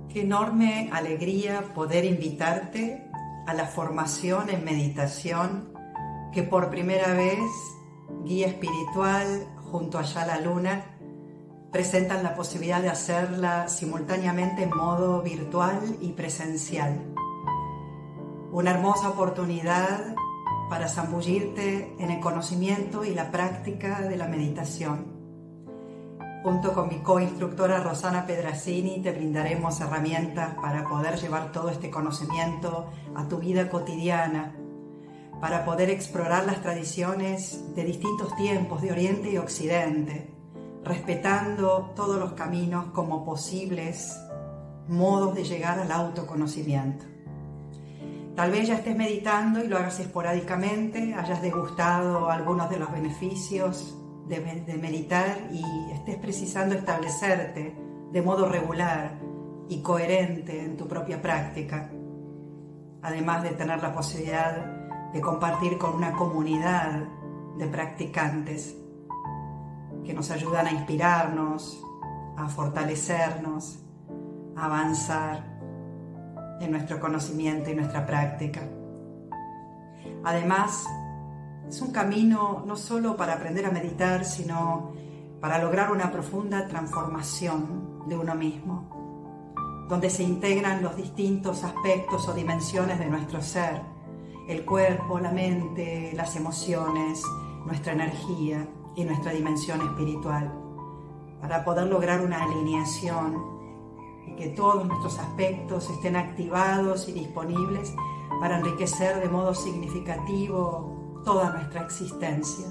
Qué enorme alegría poder invitarte a la formación en meditación que por primera vez Guía Espiritual junto a Yala Luna presentan la posibilidad de hacerla simultáneamente en modo virtual y presencial. Una hermosa oportunidad para zambullirte en el conocimiento y la práctica de la meditación. Junto con mi coinstructora Rosana Pedrazzini te brindaremos herramientas para poder llevar todo este conocimiento a tu vida cotidiana, para poder explorar las tradiciones de distintos tiempos de Oriente y Occidente, respetando todos los caminos como posibles modos de llegar al autoconocimiento. Tal vez ya estés meditando y lo hagas esporádicamente, hayas degustado algunos de los beneficios de meditar y estés precisando establecerte de modo regular y coherente en tu propia práctica, además de tener la posibilidad de compartir con una comunidad de practicantes que nos ayudan a inspirarnos, a fortalecernos, a avanzar en nuestro conocimiento y nuestra práctica. Además, es un camino no solo para aprender a meditar, sino para lograr una profunda transformación de uno mismo, donde se integran los distintos aspectos o dimensiones de nuestro ser, el cuerpo, la mente, las emociones, nuestra energía y nuestra dimensión espiritual, para poder lograr una alineación y que todos nuestros aspectos estén activados y disponibles para enriquecer de modo significativo toda nuestra existencia.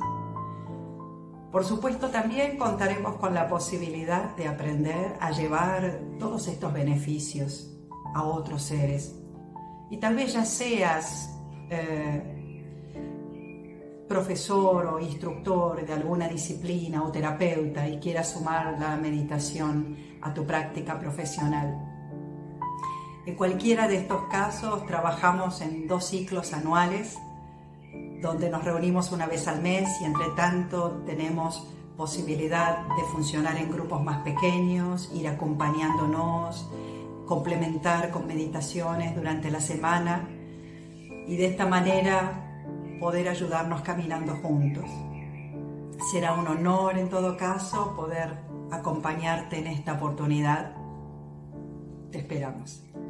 Por supuesto, también contaremos con la posibilidad de aprender a llevar todos estos beneficios a otros seres. Y tal vez ya seas profesor o instructor de alguna disciplina o terapeuta y quieras sumar la meditación a tu práctica profesional. En cualquiera de estos casos trabajamos en 2 ciclos anuales donde nos reunimos una vez al mes y entre tanto tenemos posibilidad de funcionar en grupos más pequeños, ir acompañándonos, complementar con meditaciones durante la semana y de esta manera poder ayudarnos caminando juntos. Será un honor en todo caso poder acompañarte en esta oportunidad. Te esperamos.